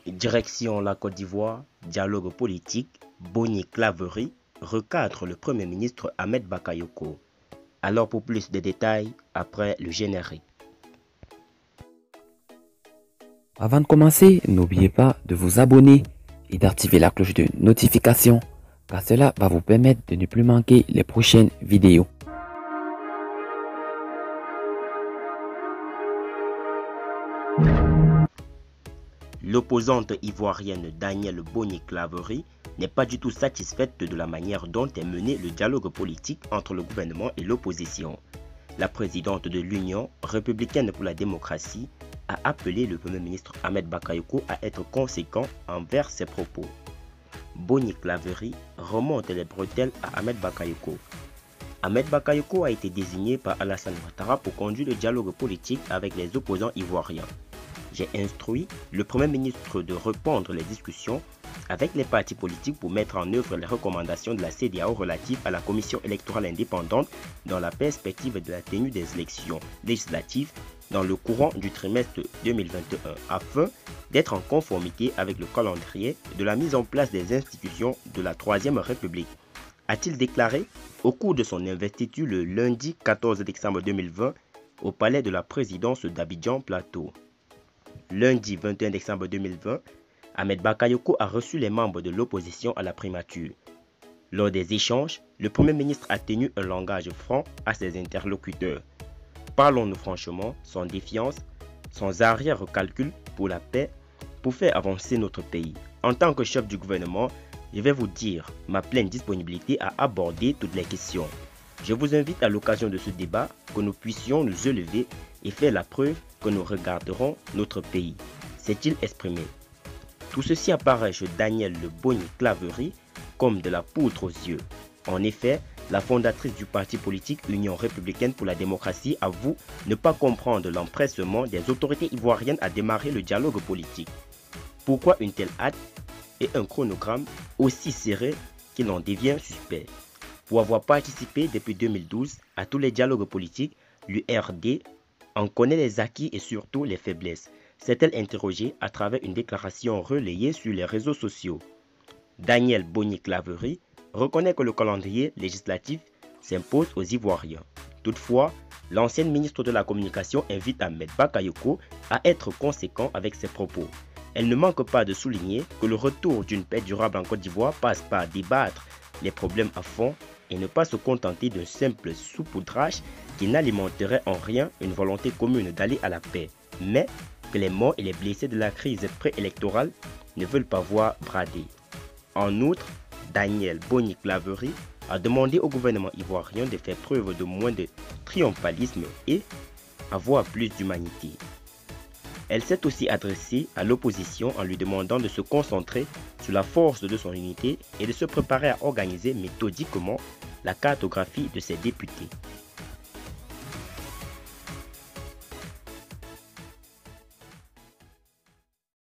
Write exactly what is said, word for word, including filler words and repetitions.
Direction la Côte d'Ivoire, dialogue politique, Boni Claverie recadre le Premier ministre Ahmed Bakayoko. Alors pour plus de détails, après le générique. Avant de commencer, n'oubliez pas de vous abonner et d'activer la cloche de notification, car cela va vous permettre de ne plus manquer les prochaines vidéos. L'opposante ivoirienne Danielle Boni Claverie n'est pas du tout satisfaite de la manière dont est mené le dialogue politique entre le gouvernement et l'opposition. La présidente de l'Union républicaine pour la démocratie a appelé le Premier ministre Ahmed Bakayoko à être conséquent envers ses propos. Boni Claverie remonte les bretelles à Ahmed Bakayoko. Ahmed Bakayoko a été désigné par Alassane Ouattara pour conduire le dialogue politique avec les opposants ivoiriens. J'ai instruit le Premier ministre de reprendre les discussions avec les partis politiques pour mettre en œuvre les recommandations de la C E D E A O relatives à la Commission électorale indépendante dans la perspective de la tenue des élections législatives dans le courant du trimestre deux mille vingt et un afin d'être en conformité avec le calendrier de la mise en place des institutions de la Troisième République, a-t-il déclaré au cours de son investiture le lundi quatorze décembre deux mille vingt au palais de la présidence d'Abidjan Plateau. Lundi vingt et un décembre deux mille vingt, Ahmed Bakayoko a reçu les membres de l'opposition à la primature. Lors des échanges, le Premier ministre a tenu un langage franc à ses interlocuteurs. Parlons-nous franchement, sans défiance, sans arrière-calcul pour la paix, pour faire avancer notre pays. En tant que chef du gouvernement, je vais vous dire ma pleine disponibilité à aborder toutes les questions. Je vous invite à l'occasion de ce débat que nous puissions nous élever et faire la preuve que nous regarderons notre pays, s'est-il exprimé. Tout ceci apparaît chez Danielle Boni Claverie comme de la poudre aux yeux. En effet, la fondatrice du parti politique Union républicaine pour la démocratie avoue ne pas comprendre l'empressement des autorités ivoiriennes à démarrer le dialogue politique. Pourquoi une telle hâte et un chronogramme aussi serré qu'il en devient suspect? Pour avoir participé depuis deux mille douze à tous les dialogues politiques, l'U R D en connaît les acquis et surtout les faiblesses, s'est-elle interrogée à travers une déclaration relayée sur les réseaux sociaux. Danielle Boni Claverie reconnaît que le calendrier législatif s'impose aux Ivoiriens. Toutefois, l'ancienne ministre de la Communication invite Ahmed Bakayoko à être conséquent avec ses propos. Elle ne manque pas de souligner que le retour d'une paix durable en Côte d'Ivoire passe par débattre les problèmes à fond et ne pas se contenter d'un simple saupoudrage qui n'alimenterait en rien une volonté commune d'aller à la paix, mais que les morts et les blessés de la crise préélectorale ne veulent pas voir brader. En outre, Danielle Boni Claverie a demandé au gouvernement ivoirien de faire preuve de moins de triomphalisme et avoir plus d'humanité. Elle s'est aussi adressée à l'opposition en lui demandant de se concentrer sur la force de son unité et de se préparer à organiser méthodiquement la cartographie de ses députés.